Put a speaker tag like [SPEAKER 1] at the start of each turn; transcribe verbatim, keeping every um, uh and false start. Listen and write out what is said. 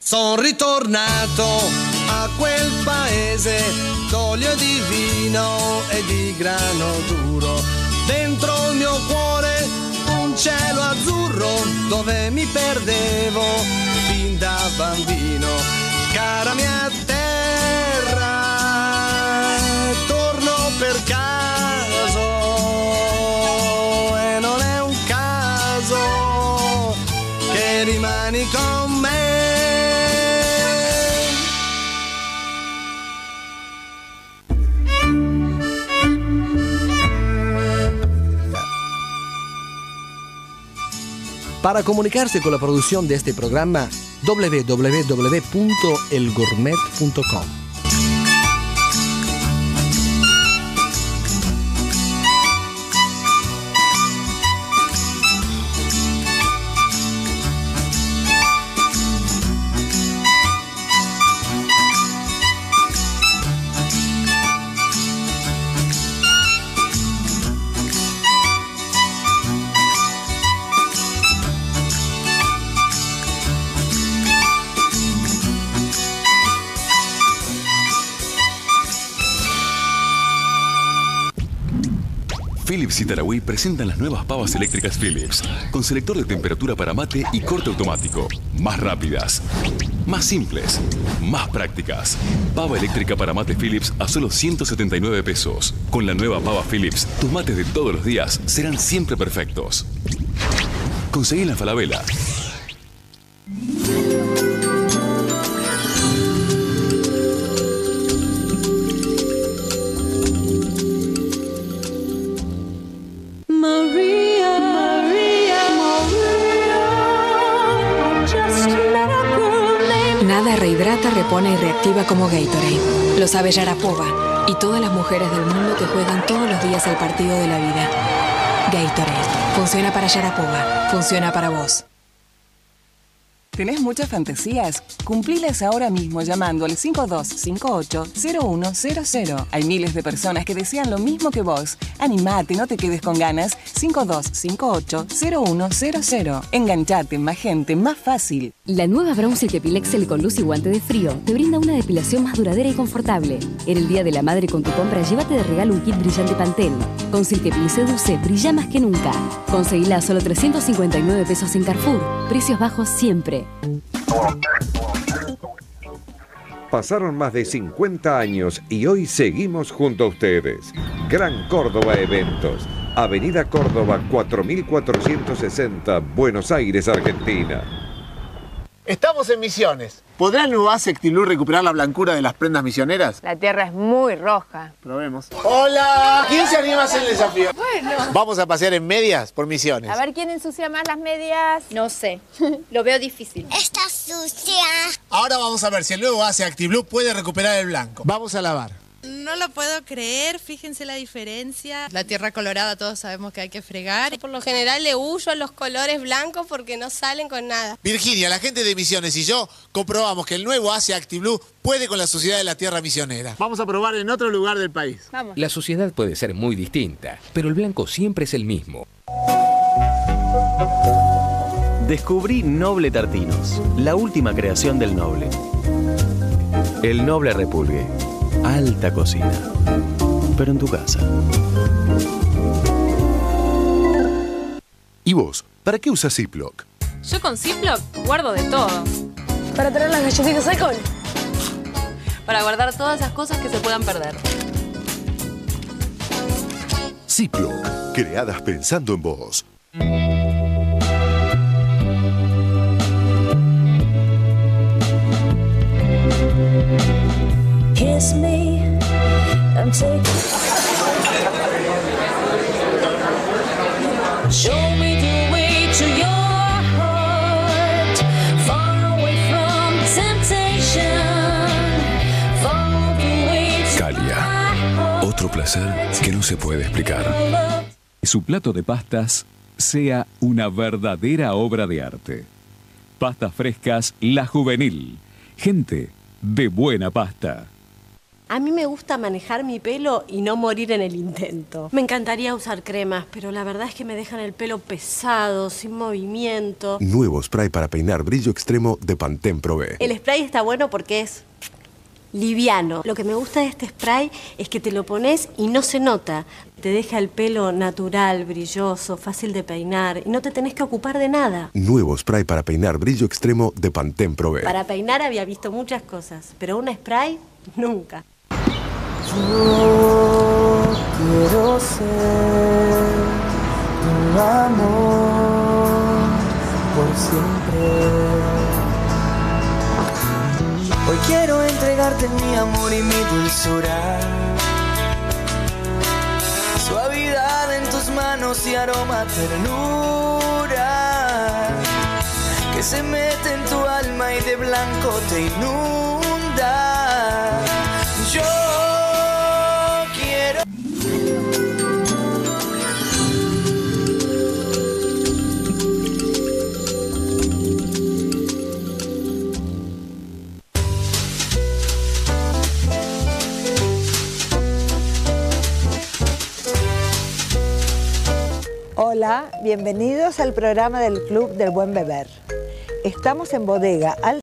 [SPEAKER 1] Sono ritornato a quel paese d'olio di vino e di grano duro. Dentro il mio cuore un cielo azzurro dove mi perdevo fin da bambino. Cara mia terra, torno per caso e non è un caso che rimani con me. Para comunicarse con la producción de este programa, doble u doble u doble u punto el gourmet punto com.
[SPEAKER 2] Philips y Tarahui presentan las nuevas pavas eléctricas Philips, con selector de temperatura para mate y corte automático. Más rápidas, más simples, más prácticas. Pava eléctrica para mate Philips a solo ciento setenta y nueve pesos. Con la nueva pava Philips, tus mates de todos los días serán siempre perfectos. Conseguí la Falabella.
[SPEAKER 3] Nada rehidrata, repone y reactiva como Gatorade. Lo sabe Sharapova y todas las mujeres del mundo que juegan todos los días el partido de la vida. Gatorade. Funciona para Sharapova. Funciona para vos.
[SPEAKER 4] ¿Tenés muchas fantasías? Cumplilas ahora mismo llamando al cinco dos cinco ocho cero uno cero cero. Hay miles de personas que desean lo mismo que vos. Animate, no te quedes con ganas. cinco dos cinco ocho cero uno cero cero. Enganchate, más gente, más fácil.
[SPEAKER 5] La nueva Brown Silk Epilexel con luz y guante de frío te brinda una depilación más duradera y confortable. En el Día de la Madre con tu compra, llévate de regalo un kit brillante Pantene. Con Silk Epil Seduce, brilla más que nunca. Conseguila a solo trescientos cincuenta y nueve pesos en Carrefour. Precios bajos siempre.
[SPEAKER 6] Pasaron más de cincuenta años y hoy seguimos junto a ustedes. Gran Córdoba Eventos, Avenida Córdoba cuatro mil cuatrocientos sesenta, Buenos Aires, Argentina.
[SPEAKER 7] Estamos en Misiones. ¿Podrá el nuevo Ace Actilú recuperar la blancura de las prendas misioneras?
[SPEAKER 8] La tierra es muy roja.
[SPEAKER 7] Probemos. ¡Hola! ¿Quién se anima a hacer el desafío?
[SPEAKER 8] Bueno.
[SPEAKER 7] Vamos a pasear en medias por Misiones.
[SPEAKER 8] A ver quién ensucia más las medias.
[SPEAKER 9] No sé. Lo veo difícil.
[SPEAKER 10] Está sucia.
[SPEAKER 7] Ahora vamos a ver si el nuevo Ace Actilú puede recuperar el blanco. Vamos a lavar.
[SPEAKER 11] No lo puedo creer, fíjense la diferencia. La tierra colorada todos sabemos que hay que fregar.
[SPEAKER 9] Por lo general le huyo a los colores blancos porque no salen con nada.
[SPEAKER 7] Virginia, la gente de Misiones y yo comprobamos que el nuevo Ace Actilú puede con la suciedad de la tierra misionera. Vamos a probar en otro lugar del país.
[SPEAKER 9] Vamos.
[SPEAKER 12] La suciedad puede ser muy distinta, pero el blanco siempre es el mismo.
[SPEAKER 13] Descubrí Noble Tartinos, la última creación del Noble. El Noble Repulgue. Alta cocina, pero en tu casa.
[SPEAKER 14] ¿Y vos? ¿Para qué usas Ziploc?
[SPEAKER 15] Yo con Ziploc guardo de todo.
[SPEAKER 16] Para tener las galletitas alcohol.
[SPEAKER 15] Para guardar todas esas cosas que se puedan perder.
[SPEAKER 14] Ziploc, creadas pensando en vos.
[SPEAKER 17] Kiss me, I'm taking. Show me the way to your heart, far away from temptation, far away to
[SPEAKER 2] Calia, otro placer que no se puede explicar.
[SPEAKER 18] Su plato de pastas sea una verdadera obra de arte. Pastas frescas La Juvenil. Gente de buena pasta.
[SPEAKER 10] A mí me gusta manejar mi pelo y no morir en el intento. Me encantaría usar cremas, pero la verdad es que me dejan el pelo pesado, sin movimiento.
[SPEAKER 14] Nuevo spray para peinar brillo extremo de Pantene Pro V.
[SPEAKER 10] El spray está bueno porque es liviano. Lo que me gusta de este spray es que te lo pones y no se nota. Te deja el pelo natural, brilloso, fácil de peinar y no te tenés que ocupar de nada.
[SPEAKER 14] Nuevo spray para peinar brillo extremo de Pantene Pro V.
[SPEAKER 10] Para peinar había visto muchas cosas, pero un spray, nunca.
[SPEAKER 1] Yo quiero ser tu amor por siempre. Hoy quiero entregarte mi amor y mi dulzura, suavidad en tus manos y aroma ternura, que se mete en tu alma y de blanco te inunda. Yo quiero.
[SPEAKER 19] Hola, bienvenidos al programa del Club del Buen Beber. Estamos en Bodega Alta